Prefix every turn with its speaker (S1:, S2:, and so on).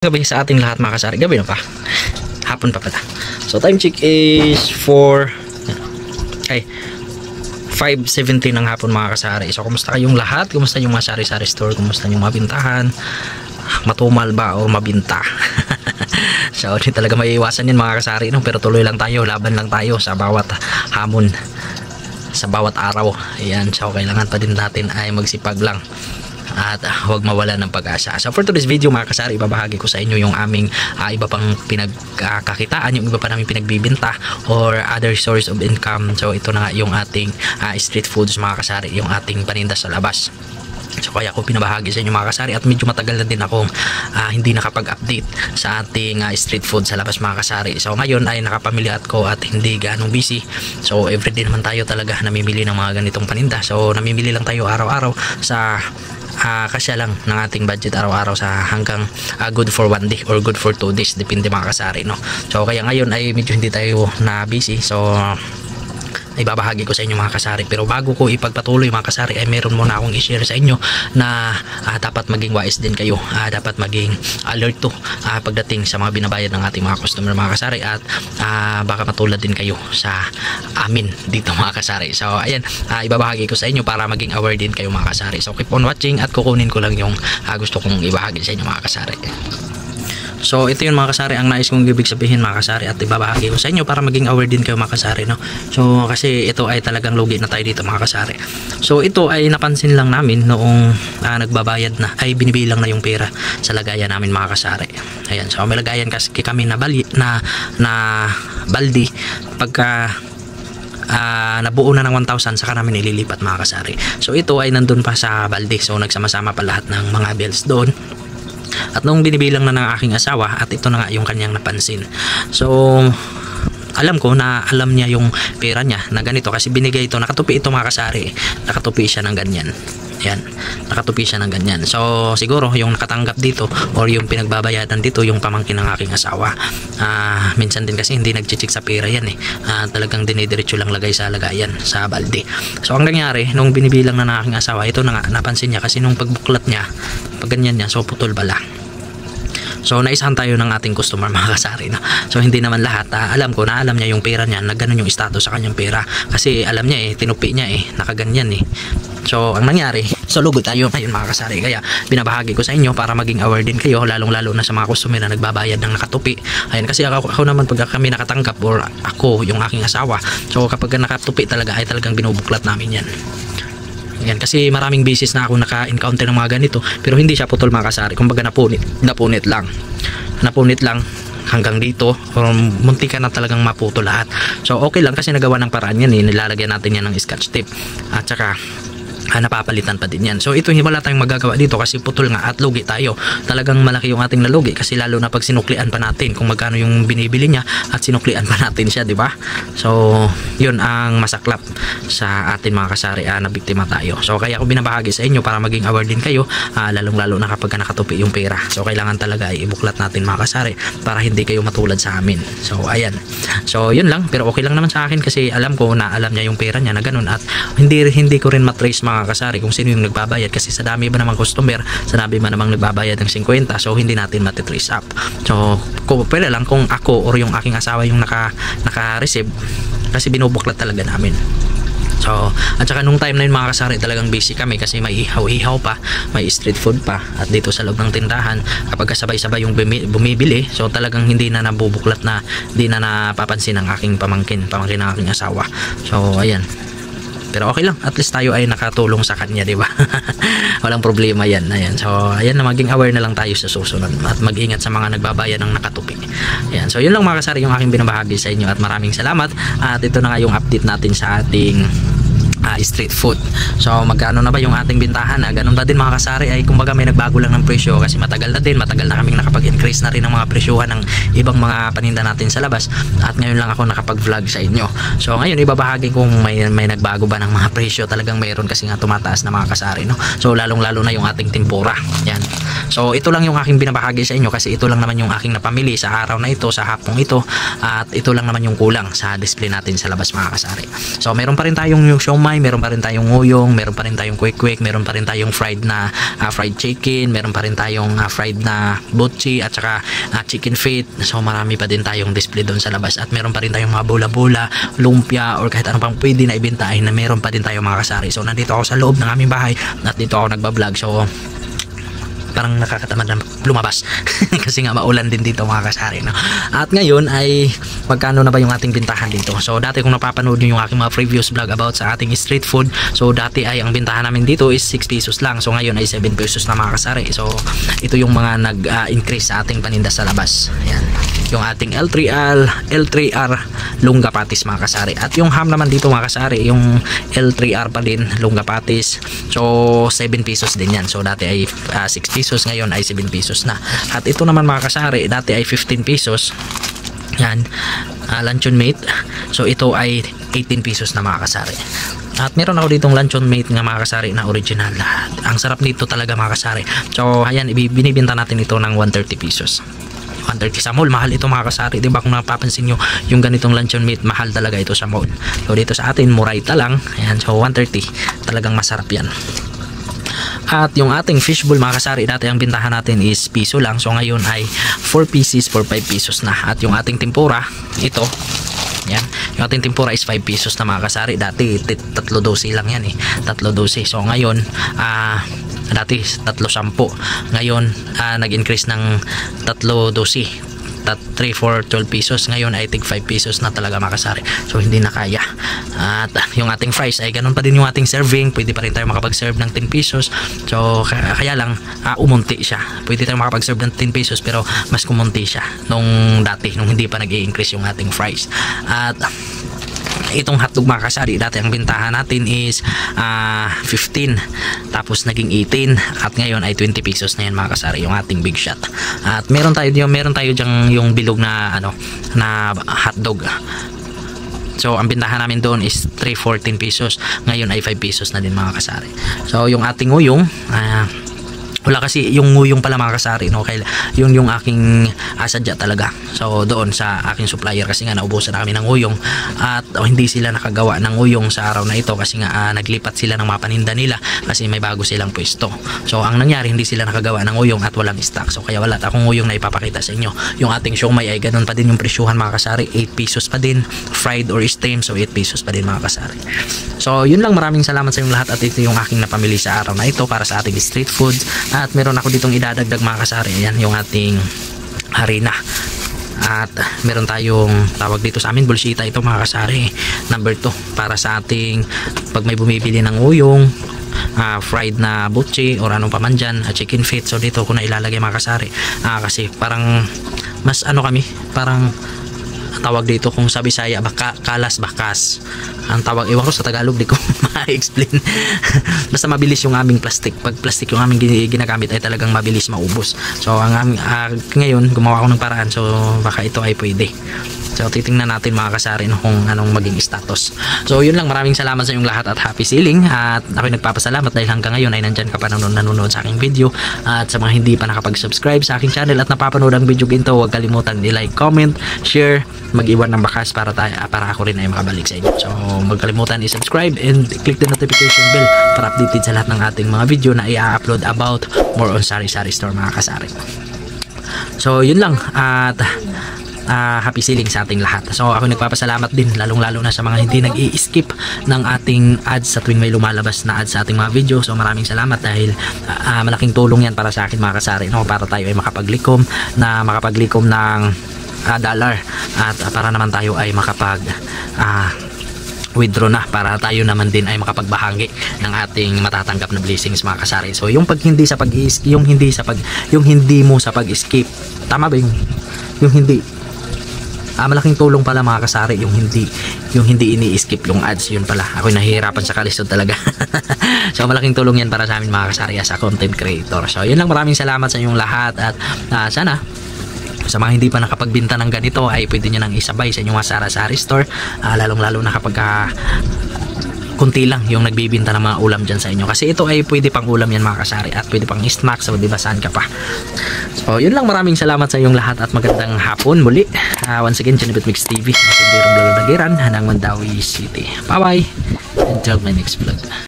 S1: gabi sa ating lahat mga kasari. Gabi na pa. Hapon pa pala. So time check is 5:17 ng hapon mga kasari. So kumusta kayong lahat? Kumusta yung mga sari-sari store? Kumusta yung mabintahan? Matumal ba o mabinta? So hindi talaga maiiwasan yan mga kasari, no? Pero tuloy lang tayo, laban lang tayo sa bawat hamon, sa bawat araw. Ayan, so kailangan pa din natin ay magsipag lang at huwag mawala ng pag-asa. So for today's video mga kasari, ibabahagi ko sa inyo yung aming iba pang pinagkakitaan, yung iba pa namin pinagbibinta or other source of income. So ito na nga yung ating street foods mga kasari, yung ating paninda sa labas. So kaya ako pinabahagi sa inyo mga kasari, at medyo matagal na din akong hindi nakapag-update sa ating street food sa labas mga kasari. So ngayon ay nakapamilya ko at hindi ganong busy. So everyday naman tayo talaga namimili ng mga ganitong paninda. So namimili lang tayo araw-araw sa kasya lang ng ating budget araw-araw, sa hanggang good for 1 day or good for 2 days, depende mga kasari, no? So kaya ngayon ay medyo hindi tayo na busy. So ibabahagi ko sa inyo mga kasari, pero bago ko ipagpatuloy mga kasari ay meron muna akong i-share sa inyo na dapat maging wise din kayo, dapat maging alert to pagdating sa mga binabayad ng ating mga customer mga kasari, at baka matulad din kayo sa amin dito mga kasari. So ayan, ibabahagi ko sa inyo para maging aware din kayo mga kasari. So keep on watching at kukunin ko lang yung gusto kong ibahagi sa inyo mga kasari. So ito yun mga kasari, ang nais kong ibig sabihin mga kasari, at ibabahagi ko sa inyo para maging aware din kayo mga kasari, no? So kasi ito ay talagang lugi na tayo dito mga kasari. So ito ay napansin lang namin noong nagbabayad na, ay binibilang na yung pera sa lagayan namin mga kasari. Ayan, so may lagayan kasi kami na baldi. Pagka nabuo na ng 1,000 saka namin ililipat mga kasari. So ito ay nandun pa sa baldi, so nagsama-sama pa lahat ng mga bills doon. At nung binibilang na ng aking asawa, at ito na nga yung kanyang napansin. So alam ko na alam niya yung pera niya na ganito, kasi binigay ito, nakatupi ito mga kasari, nakatupi siya ng ganyan. Yan, nakatupi siya ng ganyan. So siguro yung nakatanggap dito or yung pinagbabayadan dito yung pamangkin ng aking asawa. Minsan din kasi hindi nagchichik sa pera yan, talagang dinidiretso lang lagay sa lagayan sa balde. So ang nangyari nung binibilang na ng aking asawa, ito na nga napansin niya, kasi nung pagbuklat niya, pag ganyan niya, so putol bala. So naisahan tayo ng ating customer mga kasari, no? So hindi naman lahat, alam ko na alam niya yung pera niya, na ganun yung status sa kanyang pera, kasi alam niya tinupi niya nakaganyan So ang nangyari, so lugi tayo ngayon mga kasari. Kaya binabahagi ko sa inyo para maging aware din kayo, lalong lalo na sa mga customer na nagbabayad ng nakatupi. Ayan, kasi ako naman pag kami nakatanggap, or ako yung aking asawa, so kapag nakatupi talaga ay talagang binubuklat namin yan. Yan, kasi maraming beses na ako naka-encounter ng mga ganito, pero hindi siya putol mga kasari. Kumbaga napunit lang hanggang dito, or muntikan na talagang maputo lahat. So okay lang, kasi nagawa ng paraan yan, nilalagyan natin yan ng scotch tape, at saka napapalitan pa din yan. So ito wala tayong magagawa dito, kasi putol nga at lugi tayo. Talagang malaki yung ating nalugi, kasi lalo na pag sinuklian pa natin kung magkano yung binibili niya, at sinuklian pa natin siya, di ba? So yun ang masaklap sa atin mga kasari, na biktima tayo. So kaya ako binabahagi sa inyo para maging aware din kayo, lalong lalo na kapag nakatupi yung pera. So kailangan talaga ibuklat natin mga kasari para hindi kayo matulad sa amin. So ayan, so yun lang, pero okay lang naman sa akin, kasi alam ko na alam niya yung pera niya na ganun, at hindi ko rin matrace mga kasari kung sino yung nagbabayad, kasi sa dami ba namang customer, sa dami ba namang nagbabayad ng 50, so hindi natin matitrace up. So pwede lang kung ako or yung aking asawa yung naka-receive, kasi binubuklat talaga namin. So at saka nung time na yun mga kasari, talagang busy kami, kasi may ihaw pa, may street food pa, at dito sa loob ng tindahan kapag sabay-sabay yung bumibili, so talagang hindi na nabubuklat, na hindi na napapansin ng aking pamangkin ng aking asawa. So ayan, pero okay lang, at least tayo ay nakatulong sa kanya, di ba? Walang problema yan. Ayan. So ayan, na maging aware na lang tayo sa susunod, at mag-ingat sa mga nagbabayad ng nakatupi. Ayan. So yun lang mga kasari yung aking binabahagi sa inyo, at maraming salamat. At ito na nga yung update natin sa ating street food. So magkano na ba yung ating bintahan? Ganun ba din mga kasari, ay kumbaga may nagbago lang ng presyo, kasi matagal na kaming nakapag-increase na rin ng mga presyuhan ng ibang mga paninda natin sa labas, at ngayon lang ako nakapag-vlog sa inyo. So ngayon ibabahagi kung may nagbago ba ng mga presyo. Talagang mayroon, kasi nga tumataas na mga kasari, no? So lalong lalo na yung ating tempura. Yan. So ito lang yung aking binabahagi sa inyo, kasi ito lang naman yung aking napamili sa araw na ito, sa hapong ito, at ito lang naman yung kulang sa display natin sa labas mga kasari. So meron pa rin tayong yung siomai siomai, meron pa rin tayong nguyong, meron pa rin tayong kwek-kwek, meron pa rin tayong fried na fried chicken, meron pa rin tayong fried na butchi at saka chicken feet. So marami pa din tayong display doon sa labas at meron pa rin tayong mga bola-bola, lumpia or kahit ano pang pwede na ibenta ay na meron pa din tayong mga kasari. So nandito ako sa loob ng aming bahay at dito ako nagbablog. So parang nakakatamad na lumabas kasi nga maulan din dito mga kasari, no? At ngayon ay magkano na ba yung ating bintahan dito? So dati kung napapanood nyo yung aking mga previous vlog about sa ating street food, so dati ay ang bintahan namin dito is 6 pesos lang. So ngayon ay 7 pesos na mga kasari. So ito yung mga nag-increase sa ating paninda sa labas. Ayan, yung ating L3R lungga patis mga kasari. At yung ham naman dito mga kasari, yung L3R pa din lungga patis. So 7 pesos din yan. So dati ay 6 pesos, ngayon ay 7 pesos na. At ito naman mga kasari, dati ay 15 pesos. Yan, luncheon mate. So ito ay 18 pesos na mga kasari. At meron ako ditong luncheon mate nga mga kasari na original. Ang sarap nito talaga mga kasari. So ayan, binibenta natin ito ng 130 pesos. 130 sa mall, mahal ito mga kasari, diba? Kung napapansin nyo yung ganitong luncheon meat, mahal talaga ito sa mall. So dito sa atin muraita lang. Ayan, so 130, talagang masarap yan. At yung ating fishbowl mga kasari, dati ang bintahan natin is piso lang. So ngayon ay 4 pieces for 5 pesos na. At yung ating tempura, ito, yan, yung ating tempura is 5 pesos na mga kasari. Dati 3 dosi lang yan eh, 3 dosi. So ngayon dati 3.10, ngayon nag-increase ng 3 dosi, 3 for 12 pesos. Ngayon ay tig 5 pesos na talaga mga kasari. So hindi na kaya. At yung ating fries ay ganun pa din yung ating serving. Pwede pa rin tayo makapag-serve ng 10 pesos. So kaya lang umunti siya. Pwede tayo makapag-serve ng 10 pesos pero mas kumunti siya nung dati, nung hindi pa nag-i-increase yung ating fries. At itong hotdog mga kasari, dati ang bintahan natin is 15, tapos naging 18, at ngayon ay 20 pesos na yan mga kasari, yung ating big shot. At meron tayo dyan yung bilog na na hotdog. So ang bintahan namin doon is 314 pesos, ngayon ay 5 pesos na din mga kasari. So yung ating uyong, wala kasi yung nguyong pala mga kasari, no? Kaya yun yung aking sadya talaga. So doon sa aking supplier, kasi nga naubusan na kami ng nguyong at hindi sila nakagawa ng nguyong sa araw na ito kasi nga naglipat sila ng mga paninda nila kasi may bago silang pwesto. So ang nangyari, hindi sila nakagawa ng nguyong at walang stock. So kaya wala akong nguyong na ipapakita sa inyo. Yung ating siomai ay ganun pa din yung presyuhan mga kasari, 8 pesos pa din, fried or steam, so 8 pesos pa din mga kasari. So yun lang, maraming salamat sa inyong lahat at ito yung aking napamili sa araw na ito para sa ating street food. At meron ako ditong idadagdag mga kasari. Ayan yung ating harina. At meron tayong tawag dito sa amin bulsita, ito mga kasari, number 2 para sa ating pag may bumibili ng uyong, fried na butchi or anong paman dyan, chicken feet. So dito ko na ilalagay mga kasari kasi parang mas kami, parang tawag dito kung sa Bisaya kalas bakas ang tawag, iwan ko sa Tagalog, di ko ma-explain. Basta mabilis yung aming plastic. Pag plastic yung aming ginagamit ay talagang mabilis maubos. So ang ngayon gumawa ako ng paraan, so baka ito ay pwede. So titingnan natin mga kasari kung anong maging status. So yun lang, maraming salamat sa inyong lahat at happy selling. At ako'y nagpapasalamat dahil hanggang ngayon ay nandyan ka pa nanonood sa aking video. At sa mga hindi pa nakapag-subscribe sa aking channel at napapanood ang video ginto, huwag kalimutan i-like, comment, share, mag-iwan ng bakas para ako rin ay makabalik sa inyo. So huwag kalimutan i-subscribe and click the notification bell para updated sa lahat ng ating mga video na i-upload about more on sari-sari store mga kasari. So yun lang, at happy selling sa ating lahat. So ako nagpapasalamat din lalong-lalo na sa mga hindi nag-i-skip ng ating ads sa tuwing may lumalabas na ads sa ating mga video. So maraming salamat dahil malaking tulong yan para sa akin mga kasari, no? Para tayo ay makapaglikom ng dollar at para naman tayo ay makapag withdraw na, para tayo naman din ay makapagbahagi ng ating matatanggap na blessings mga kasari. So yung hindi mo sa pag-skip, tama ba yung hindi? Malaking tulong pala mga kasari yung hindi ini-skip yung ads. Yun pala, ako'y nahihirapan sa kalisod talaga. So malaking tulong yan para sa amin mga kasari as a content creator. So yun lang, maraming salamat sa inyong lahat at sana sa mga hindi pa nakapagbinta ng ganito ay pwede nyo nang isabay sa inyong mga sari-sari store, lalong lalo na kapag kunti lang yung nagbibinta ng mga ulam dyan sa inyo. Kasi ito ay pwede pang ulam yan mga kasari at pwede pang snack. So di ba saan ka pa. So yun lang, maraming salamat sa inyong lahat at magandang hapon muli. Once again, Janibet Mix TV, Tindirong Vlog ng Mandawi City. Bye bye, until my next vlog.